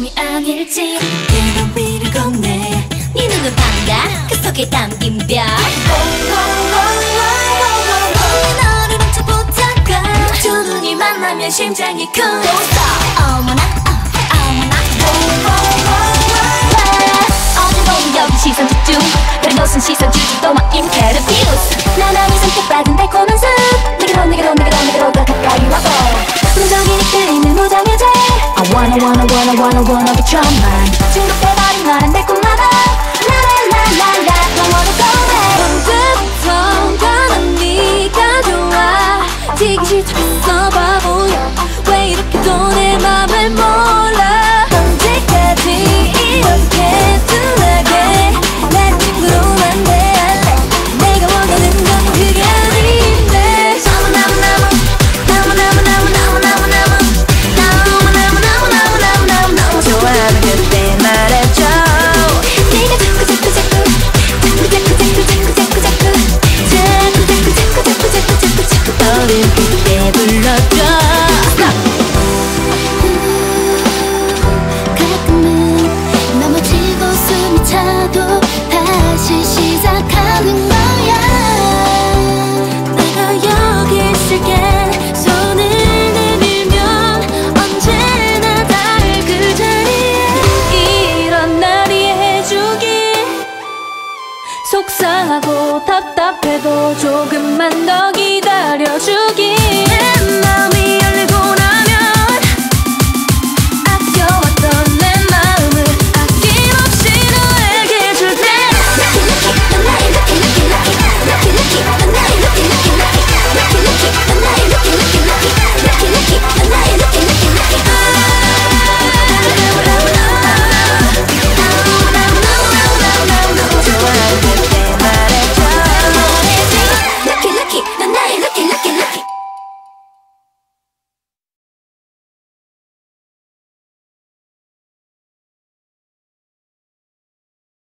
꿈이 아닐지 내가 위를 건네 네 눈은 반다 그 속에 담긴 별 너를 훔쳐보다가 두 눈이 만나면 심장이 쿵 어머나 어머나 어두운 여기 시선 집중 다른 곳은 시선 주지도 마 임페르비우스 나만이 선택받은 달콤한 숲 내게로 더 가까이 와봐 무적이 이끌리는 무장해제 I wanna be your man 중독돼버린 너란 달콤하다 라라라라라 Don't wanna go back 언제부턴가 난 네가 좋아 지기 싫다했어 바보야 왜 이렇게도 내 맘을 몰라 언제까지 이렇게 둔하게 내 친구로만 대할래 내가 원하는 건 그게 아닌데 너무너무너무너무너무너무너무너무너무너무너무너무 좋아하는 그때 말해줘 네가 자꾸 어렵게 불러줘 가끔은 넘어지고 숨이 차도 다시 시작하는 거야 내가 여기 있을게 손을 내밀면 언제나 닿을 그 자리에 이런 날 이해해주길 속상하고 답답해도 조금만 더 기다려주길